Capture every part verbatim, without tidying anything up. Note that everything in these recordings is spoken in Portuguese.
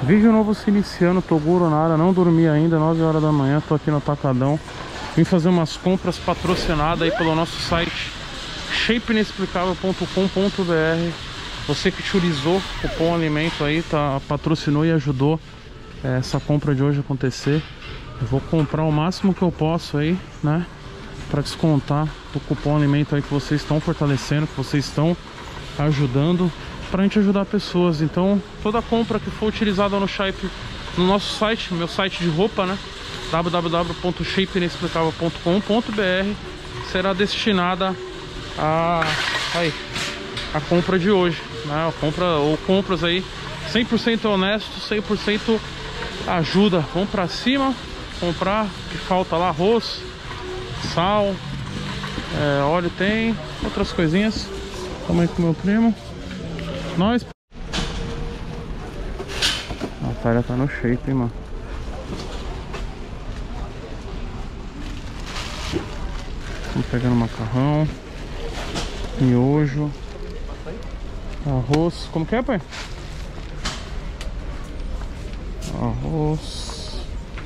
Vídeo novo se iniciando, Toguro nada, não dormi ainda, nove horas da manhã, tô aqui no Atacadão. Vim fazer umas compras patrocinadas aí pelo nosso site shape inexplicável ponto com ponto br. Você que utilizou o cupom alimento aí, tá, patrocinou e ajudou é, essa compra de hoje acontecer. Eu vou comprar o máximo que eu posso aí, né, para descontar do cupom alimento aí que vocês estão fortalecendo, que vocês estão ajudando, pra gente ajudar pessoas. Então toda compra que for utilizada no shape, no nosso site, meu site de roupa, né, w w w ponto shape inexplicável ponto com ponto br, será destinada a aí, a compra de hoje, né? A compra ou compras aí cem por cento honesto, cem por cento ajuda. Vamos pra cima comprar, que falta lá arroz, sal, é, óleo tem, outras coisinhas. Tamo aí com meu primo. Nós. A Natália tá no shape, hein, mano. Estamos pegando macarrão, miojo, arroz. Como que é, pai? Arroz,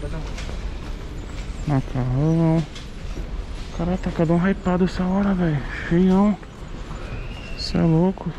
macarrão. Caralho, tá cada um hypado essa hora, velho. Cheião. Isso é louco.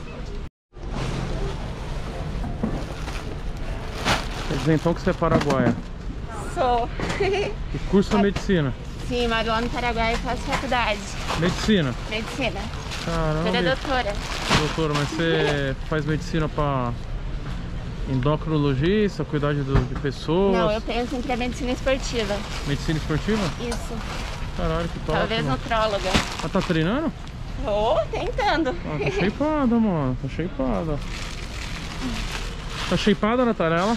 Quer dizer então que você é paraguaia? Sou. E cursa medicina? Sim, moro lá no Paraguai e faço faculdade. Medicina? Medicina. Caramba. Sou doutora. Doutora, mas você faz medicina pra endocrinologista, cuidar de, de pessoas? Não, eu penso em que é medicina esportiva. Medicina esportiva? Isso. Caralho, que top. Talvez mano. nutróloga. Ah, tá treinando? Tô tentando. Ah, tá shapeada, mano. Tá shapeada. Tá shapeada, Natália? Ela?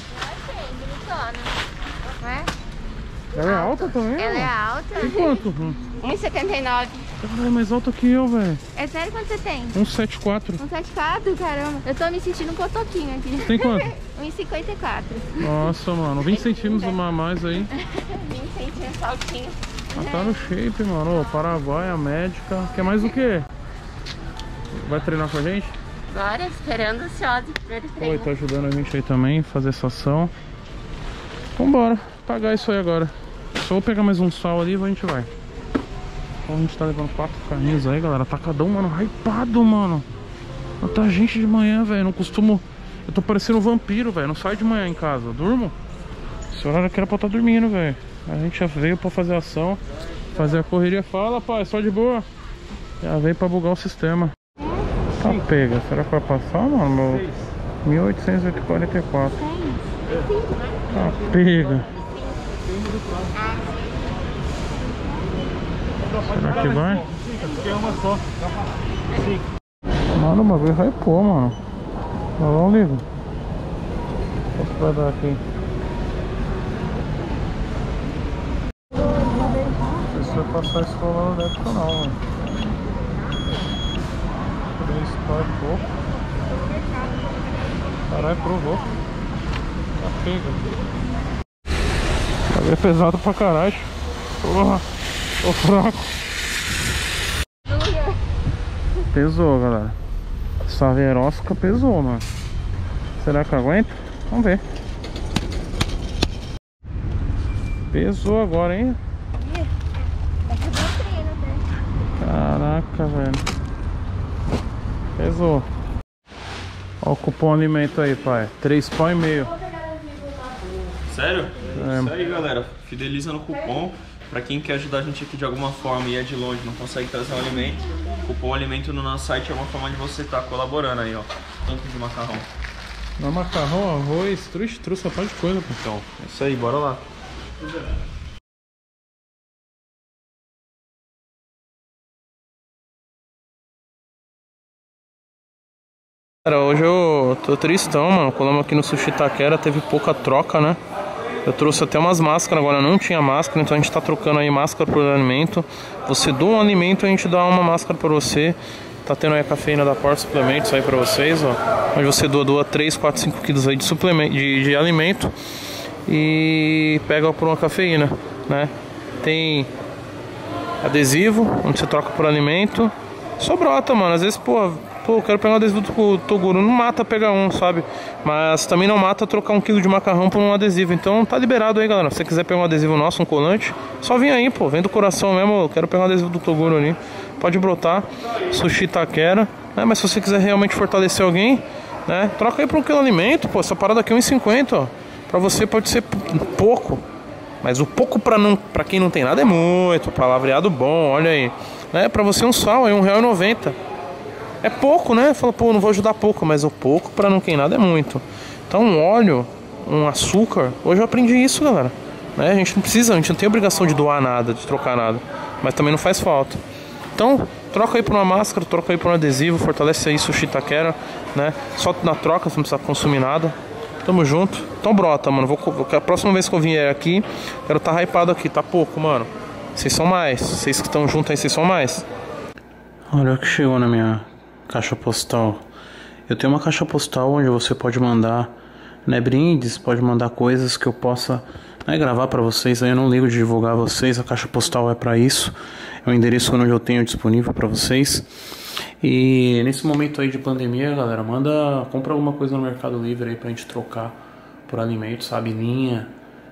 Não é? Ela é alta também? Ela é mano? alta. Tem quanto? Hum. um e setenta e nove. Ela é mais alta que eu, velho. É sério, quanto você tem? um setenta e quatro. um setenta e quatro, caramba. Eu tô me sentindo um cotoquinho aqui. Tem quanto? um e cinquenta e quatro. Nossa, mano. vinte centímetros uma a mais aí. vinte centímetros, saltinho. Ah, tá no shape, mano. Ô, Paraguai, a médica. Quer mais o quê? Vai treinar com a gente? Bora, esperando ansiosa. Primeiro treino. Oi, tá ajudando a gente aí também a fazer essa ação. Então bora pagar isso aí agora. Só vou pegar mais um sal ali e a gente vai. Então a gente tá levando quatro carrinhos aí, galera. Atacadão, mano, hypado, mano. Tá gente de manhã, velho. Não costumo... Eu tô parecendo um vampiro, velho. Não saio de manhã em casa. Eu durmo. Esse horário aqui era pra eu estar dormindo, velho. A gente já veio pra fazer a ação, fazer a correria. Fala, pai, só de boa. Já veio pra bugar o sistema. Tá pega. Será que vai passar, mano? Meu mil oitocentos e quarenta e quatro. Tá pega. Será que vai? Mano, o bagulho hypou, mano. Vamos, ligo. Quanto vai dar aqui? Não sei se vai passar a escola no débito ou não, mano. três, quatro, pouco. Caralho, provou. Tá pega. Bagulho é pesado pra caralho. Porra, tô fraco. Pesou, galera. Essa verosca pesou, mano. Será que aguenta? Vamos ver. Pesou agora, hein? Caraca, velho. Pesou. Olha o cupom alimento aí, pai. Três pão e meio. Sério? É. Isso aí, galera. Fideliza no cupom. Pra quem quer ajudar a gente aqui de alguma forma e é de longe, não consegue trazer um alimento, o cupom alimento no nosso site é uma forma de você estar tá colaborando aí, ó. Tanto de macarrão. Não, macarrão, arroz, truxe, truxe, uma de coisa, pô. Então, é isso aí, bora lá. Cara, hoje eu tô tristão, mano. Colamos aqui no Sushi Taquera, teve pouca troca, né? Eu trouxe até umas máscaras, agora não tinha máscara, então a gente tá trocando aí máscara por alimento. Você doa um alimento, a gente dá uma máscara pra você. Tá tendo aí a cafeína da Porta Suplementos aí pra vocês, ó. Onde você doa, doa três, quatro, cinco quilos aí de suplemento, de, de alimento. E pega por uma cafeína, né? Tem adesivo, onde você troca por alimento. Só brota, mano. Às vezes, pô, Pô, eu quero pegar um adesivo do Toguro. Não mata pegar um, sabe? Mas também não mata trocar um quilo de macarrão por um adesivo. Então tá liberado aí, galera. Se você quiser pegar um adesivo nosso, um colante, só vem aí, pô. Vem do coração mesmo. Eu quero pegar um adesivo do Toguro ali. Pode brotar. Sushi Taquera. Né? Mas se você quiser realmente fortalecer alguém, né? Troca aí por um quilo de alimento, pô. Essa parada aqui é um e cinquenta, ó. Pra você pode ser pouco. Mas o pouco pra, não, pra quem não tem nada é muito. Palavreado bom, olha aí. Né? Pra você um sal aí, um real e noventa. É pouco, né? Fala, pô, não vou ajudar pouco, mas o pouco pra não quem nada é muito. Então um óleo, um açúcar, hoje eu aprendi isso, galera. Né? A gente não precisa, a gente não tem obrigação de doar nada, de trocar nada. Mas também não faz falta. Então, troca aí por uma máscara, troca aí por um adesivo, fortalece aí Sushi Taquera, né? Só na troca, você não precisa consumir nada. Tamo junto. Então brota, mano. Vou, a próxima vez que eu vier aqui, quero estar tá hypado aqui. Tá pouco, mano. Vocês são mais. Vocês que estão juntos aí, vocês são mais. Olha o que chegou na minha caixa postal. Eu tenho uma caixa postal onde você pode mandar, né, brindes, pode mandar coisas que eu possa, né, gravar pra vocês. Aí eu não ligo de divulgar vocês. A caixa postal é pra isso. É o endereço onde eu tenho disponível pra vocês. E nesse momento aí de pandemia, galera, manda, compra alguma coisa no Mercado Livre aí pra gente trocar por alimento, sabe? Linha,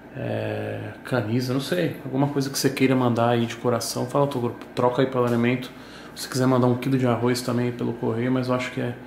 é, camisa, não sei. Alguma coisa que você queira mandar aí de coração. Fala, Toguro, troca aí pelo alimento. Se quiser mandar um quilo de arroz também pelo correio, mas eu acho que é,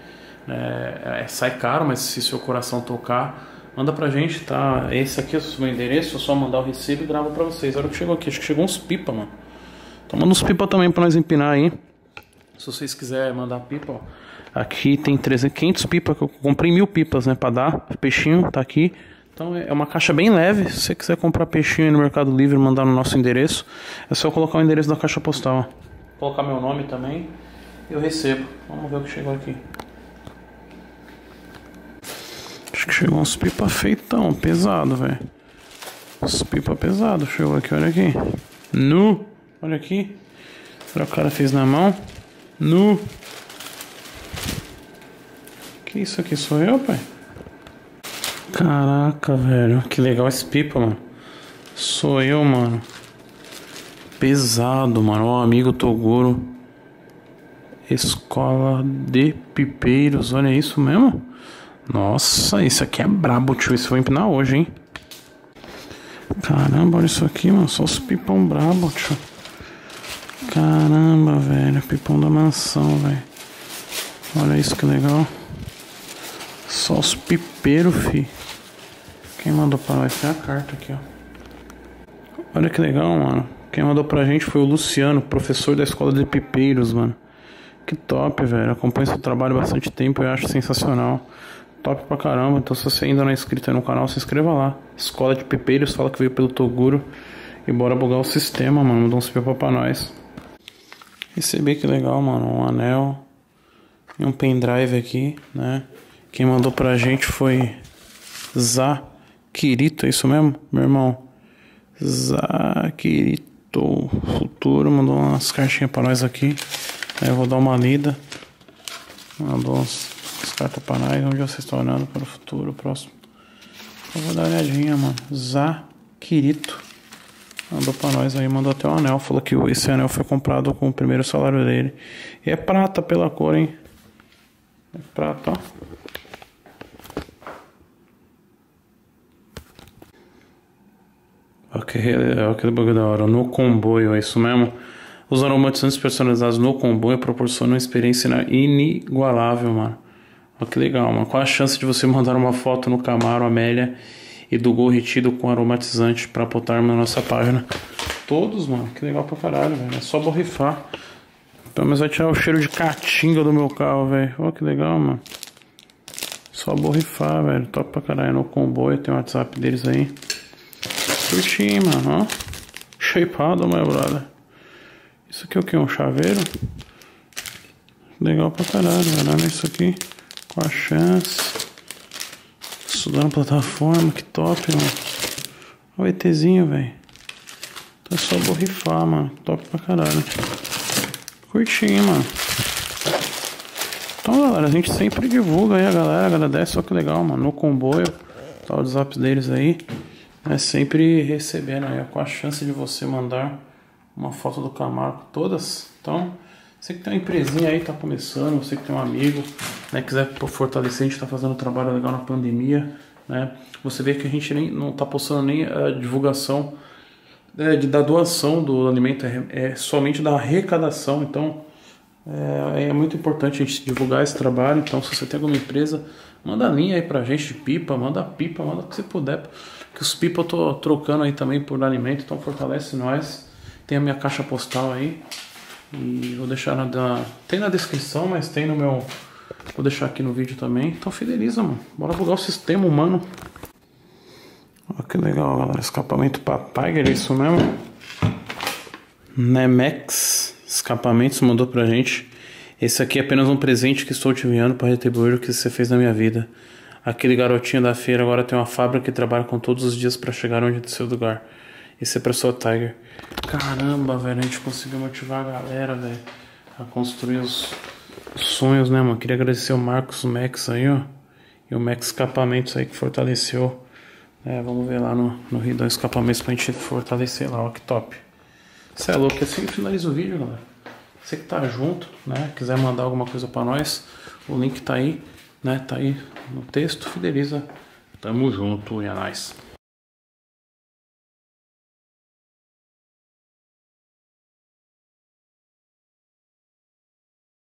é, é sai caro, mas se seu coração tocar, manda pra gente, tá? Esse aqui é o meu endereço, é só mandar o recibo e gravo pra vocês. Olha o que chegou aqui, acho que chegou uns pipa, mano. Então manda uns pipa também pra nós empinar aí. Se vocês quiserem mandar pipa, ó, aqui tem trezentos, quinhentos pipa, que eu comprei mil pipas, né, pra dar. Peixinho tá aqui. Então é uma caixa bem leve. Se você quiser comprar peixinho aí no Mercado Livre, mandar no nosso endereço, é só colocar o endereço da caixa postal, ó. Colocar meu nome também, eu recebo. Vamos ver o que chegou aqui. Acho que chegou uns pipa feitão, pesado, velho. Uns pipa pesado chegou aqui, olha aqui. Nu, olha aqui. Olha o cara fez na mão. Nu. Que isso aqui, sou eu, pai? Caraca, velho, que legal esse pipa, mano. Sou eu, mano. Pesado, mano. Ó, amigo Toguro. Escola de Pipeiros. Olha isso mesmo. Nossa, isso aqui é brabo, tio. Isso eu vou empinar hoje, hein? Caramba, olha isso aqui, mano. Só os pipão brabo, tio. Caramba, velho. Pipão da mansão, velho. Olha isso que legal. Só os pipeiros, fi. Quem mandou pra nós? Foi a carta aqui, ó. Olha que legal, mano. Quem mandou pra gente foi o Luciano, professor da Escola de Pipeiros, mano. Que top, velho. Acompanho seu trabalho há bastante tempo e eu acho sensacional. Top pra caramba. Então se você ainda não é inscrito aí no canal, se inscreva lá. Escola de Pipeiros, fala que veio pelo Toguro. E bora bugar o sistema, mano. Mandou uns pipa pra nós. Recebi, que legal, mano. Um anel e um pendrive aqui, né? Quem mandou pra gente foi Zakirito, é isso mesmo, meu irmão? Zakirito Futuro mandou umas cartinhas pra nós aqui. Aí eu vou dar uma lida. Mandou umas, umas cartas pra nós. Onde vocês estão olhando para o futuro, próximo. Eu vou dar uma olhadinha, mano. Zakirito mandou pra nós aí, mandou até um anel. Falou que esse anel foi comprado com o primeiro salário dele. E é prata pela cor, hein? É prata, ó. Aquele, aquele bagulho da hora. No comboio, é isso mesmo? Os aromatizantes personalizados no comboio proporcionam uma experiência inigualável, mano. Olha que legal, mano. Qual a chance de você mandar uma foto no Camaro, Amélia e do Gol retido com aromatizante pra botarmos na nossa página? Todos, mano. Que legal pra caralho, velho. É só borrifar. Pelo menos vai tirar o cheiro de caatinga do meu carro, velho. Olha que legal, mano. Só borrifar, velho. Top pra caralho. No comboio, tem o WhatsApp deles aí. Curti, mano, ó. Shapeado, meu brother. Isso aqui é o que? Um chaveiro? Legal pra caralho, velho. Olha isso aqui. Com a chance. Estudando plataforma, que top, mano. Olha o ETzinho, velho. Então é só borrifar, mano. Top pra caralho. Curti, mano. Então, galera, a gente sempre divulga aí a galera. Agradece, olha que legal, mano. No comboio. Tá o WhatsApp deles aí. É sempre recebendo aí, com a chance de você mandar uma foto do Camaro, todas. Então, Você que tem uma empresinha aí, tá começando, você que tem um amigo, né, quiser fortalecer, a gente tá fazendo um trabalho legal na pandemia, né? Você vê que a gente nem, não tá postando nem a divulgação é, de, da doação do alimento, é, é somente da arrecadação. Então é, é muito importante a gente divulgar esse trabalho. Então, se você tem alguma empresa, manda a linha aí pra gente de pipa, manda pipa, manda o que você puder, que os pipa eu tô trocando aí também por alimento, então fortalece nós. Tem a minha caixa postal aí e vou deixar na, tem na descrição, mas tem no meu, vou deixar aqui no vídeo também. Então fideliza, mano, bora bugar o sistema humano. Olha que legal, galera, escapamento papai, é isso mesmo. Nemex Escapamentos mandou pra gente. Esse aqui é apenas um presente que estou te enviando para retribuir o que você fez na minha vida. Aquele garotinho da feira agora tem uma fábrica que trabalha com todos os dias para chegar onde é do seu lugar. Esse é pra sua Tiger. Caramba, velho, a gente conseguiu motivar a galera, velho, a construir os, os sonhos, né, mano? Queria agradecer o Marcos Max aí, ó. E o Max Escapamentos aí que fortaleceu. É, vamos ver lá no, no Rio dos Escapamentos pra gente fortalecer lá, ó, que top. Você é louco, assim finaliza o vídeo, galera. Você que tá junto, né, quiser mandar alguma coisa pra nós, o link tá aí, né, tá aí no texto, fideliza. Tamo junto e é nóis.